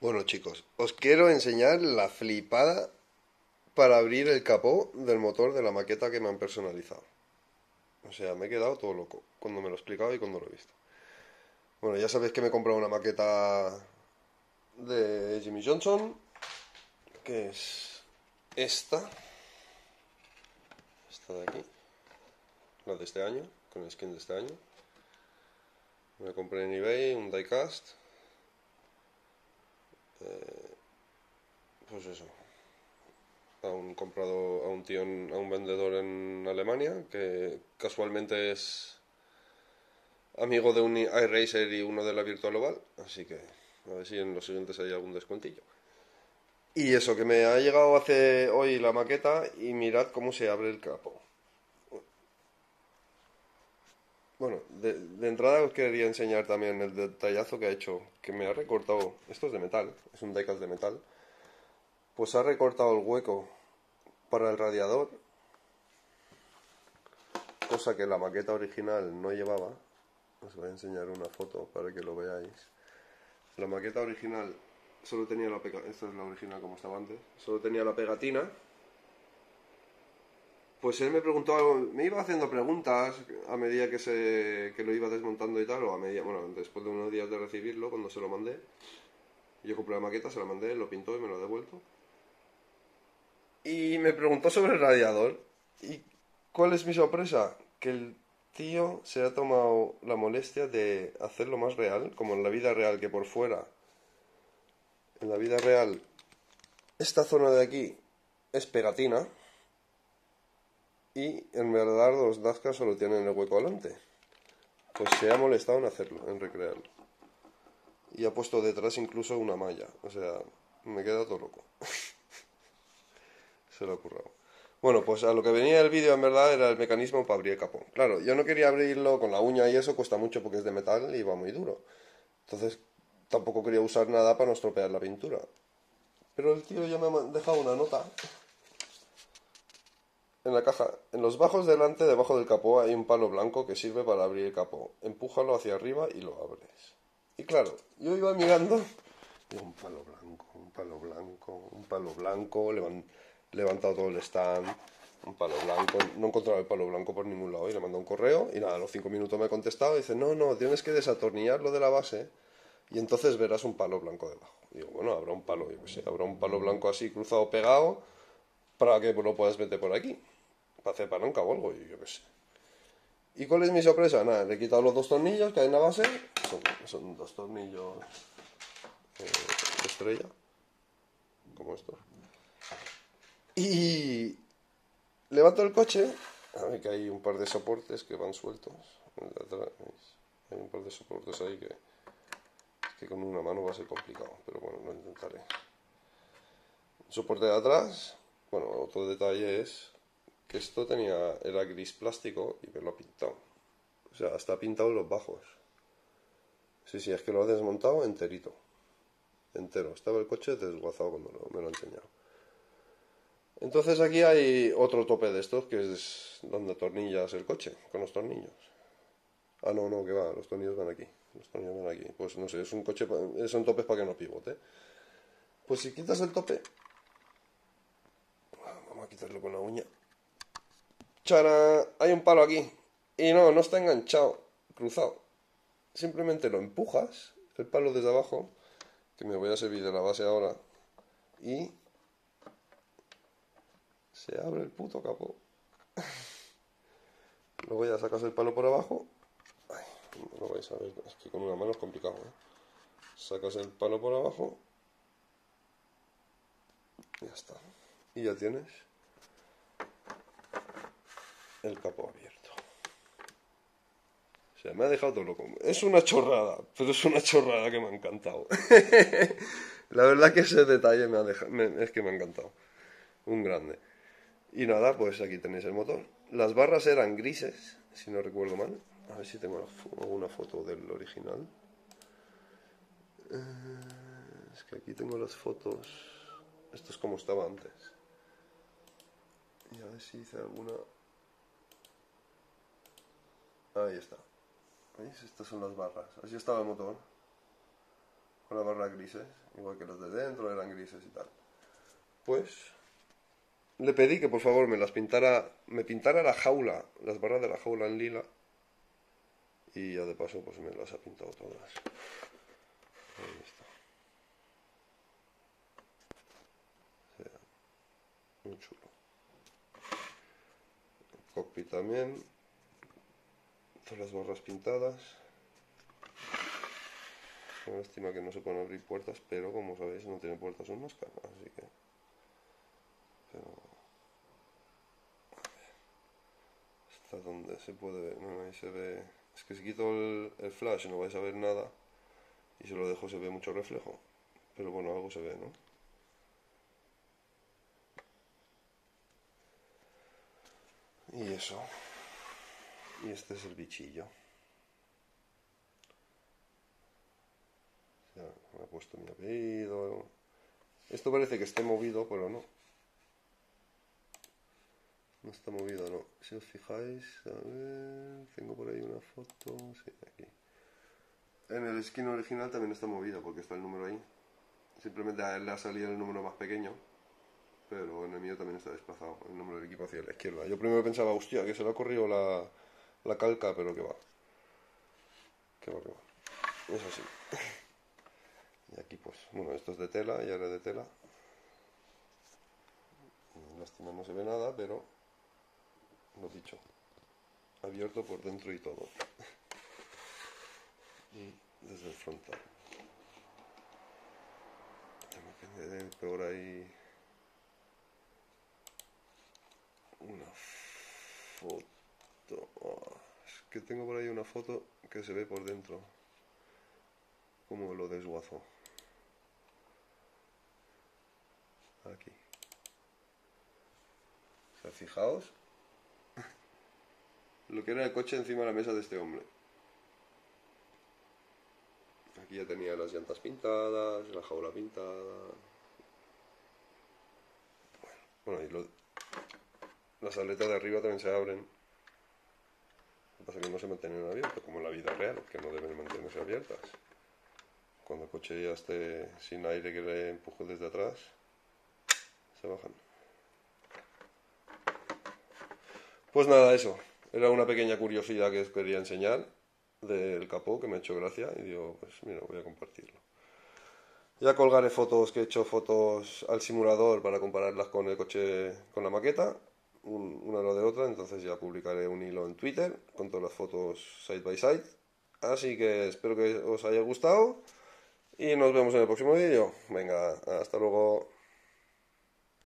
Bueno chicos, os quiero enseñar la flipada para abrir el capó del motor de la maqueta que me han personalizado. O sea, me he quedado todo loco cuando me lo he explicado y cuando lo he visto. Bueno, ya sabéis que me he comprado una maqueta de Jimmy Johnson, que es esta de aquí, la de este año, con el skin de este año. Me la compré en eBay, un diecast. Pues eso, a un tío, a un vendedor en Alemania que casualmente es amigo de un iRacer y uno de la Virtual Oval, así que a ver si en los siguientes hay algún descuentillo. Y eso, que me ha llegado hace hoy la maqueta y mirad cómo se abre el capó. Bueno, de entrada os quería enseñar también el detallazo que ha hecho, que me ha recortado, esto es de metal, es un diecast de metal, pues ha recortado el hueco para el radiador, cosa que la maqueta original no llevaba. Os voy a enseñar una foto para que lo veáis. La maqueta original solo tenía la pegatina, esta es la original como estaba antes, solo tenía la pegatina. Pues él me preguntó algo, me iba haciendo preguntas a medida que lo iba desmontando y tal, o a medida, bueno, después de unos días de recibirlo, cuando se lo mandé. Yo compré la maqueta, se la mandé, lo pintó y me lo ha devuelto. Y me preguntó sobre el radiador. ¿Y cuál es mi sorpresa? Que el tío se ha tomado la molestia de hacerlo más real, como en la vida real, que por fuera. En la vida real, esta zona de aquí es pegatina. Y en verdad los Nazca solo tienen el hueco delante. Pues se ha molestado en hacerlo, en recrearlo. Y ha puesto detrás incluso una malla. O sea, me queda todo loco. Se lo ha currado. Bueno, pues a lo que venía el vídeo en verdad era el mecanismo para abrir el capó. Claro, yo no quería abrirlo con la uña y eso cuesta mucho porque es de metal y va muy duro. Entonces tampoco quería usar nada para no estropear la pintura. Pero el tío ya me ha dejado una nota en la caja. En los bajos delante, debajo del capó, hay un palo blanco que sirve para abrir el capó. Empújalo hacia arriba y lo abres. Y claro, yo iba mirando, digo, un palo blanco, un palo blanco, un palo blanco, levantado todo el stand, un palo blanco, no encontraba el palo blanco por ningún lado y le mandó un correo y nada, a los 5 minutos me ha contestado y dice, no, no, tienes que desatornillarlo de la base y entonces verás un palo blanco debajo. Y digo, bueno, habrá un palo, yo qué sé, habrá un palo blanco así cruzado pegado para que lo puedas meter por aquí, para hacer palanca o algo, y yo qué sé. ¿Y cuál es mi sorpresa? Nada, le he quitado los dos tornillos que hay en la base, son dos tornillos estrella, como estos. Y levanto el coche, a ver que hay un par de soportes que van sueltos. Hay un par de soportes ahí que con una mano va a ser complicado, pero bueno, lo intentaré. Soporte de atrás, bueno, otro detalle es que esto era gris plástico y me lo ha pintado. O sea, hasta ha pintado los bajos. Sí, sí, es que lo ha desmontado enterito. Entero. Estaba el coche desguazado cuando me lo ha enseñado. Entonces aquí hay otro tope de estos que es donde atornillas el coche, con los tornillos. Ah, no, no, que va, los tornillos van aquí. Los tornillos van aquí. Pues no sé, es un coche, son topes para que no pivote. Pues si quitas el tope, vamos a quitarlo con la uña. ¡Chara! Hay un palo aquí. Y no, no está enganchado, cruzado. Simplemente lo empujas, el palo desde abajo, que me voy a servir de la base ahora, y se abre el puto capó. Luego ya sacas el palo por abajo. Ay, no lo vais a ver, es que con una mano es complicado, ¿eh? Sacas el palo por abajo. Y ya está. Y ya tienes el capó abierto. O sea, me ha dejado todo loco. Es una chorrada, pero es una chorrada que me ha encantado. La verdad que ese detalle es que me ha encantado. Un grande. Y nada, pues aquí tenéis el motor. Las barras eran grises, si no recuerdo mal. A ver si tengo alguna foto del original. Es que aquí tengo las fotos. Esto es como estaba antes. Y a ver si hice alguna. Ahí está. ¿Veis? Estas son las barras. Así estaba el motor. con las barras grises, igual que las de dentro eran grises y tal. Pues le pedí que por favor me pintara la jaula, las barras de la jaula en lila, y ya de paso pues me las ha pintado todas. Ahí está. O sea, muy chulo. El cockpit también, todas las barras pintadas. Una lástima que no se pueden abrir puertas, pero como sabéis no tiene puertas un Mosca, así que... Pero... Hasta donde se puede ver, bueno, ahí se ve... Es que si quito el flash no vais a ver nada, y si lo dejo se ve mucho reflejo, pero bueno, algo se ve, ¿no? Y eso. Y este es el bichillo. Ya, me ha puesto mi apellido. Esto parece que esté movido, pero no. No está movido, no. Si os fijáis, a ver, tengo por ahí una foto, sí, aquí. En el skin original también está movido porque está el número ahí. Simplemente a él le ha salido el número más pequeño, pero en el mío también está desplazado el número del equipo hacia la izquierda. Yo primero pensaba, hostia, que se le ha corrido la calca, pero que va. Que va, que va. Es así. Y aquí pues, bueno, esto es de tela, ya era de tela. Lástima no se ve nada, pero lo dicho, abierto por dentro y todo. Y desde el frontal. Ya me quedé por ahí una foto. Oh, es que tengo por ahí una foto que se ve por dentro. Como lo desguazo. Aquí. O sea, fijaos lo que era el coche encima de la mesa de este hombre. Aquí ya tenía las llantas pintadas, la jaula pintada. Bueno, y las aletas de arriba también se abren. Lo que pasa es que no se mantienen abiertas, como en la vida real, que no deben mantenerse abiertas. Cuando el coche ya esté sin aire que le empuje desde atrás, se bajan. Pues nada, eso. Era una pequeña curiosidad que os quería enseñar del capó, que me ha hecho gracia, y digo, pues mira, voy a compartirlo. Ya colgaré fotos, que he hecho fotos al simulador para compararlas con el coche, con la maqueta, una a la de otra, entonces ya publicaré un hilo en Twitter con todas las fotos side by side. Así que espero que os haya gustado y nos vemos en el próximo vídeo. Venga, hasta luego.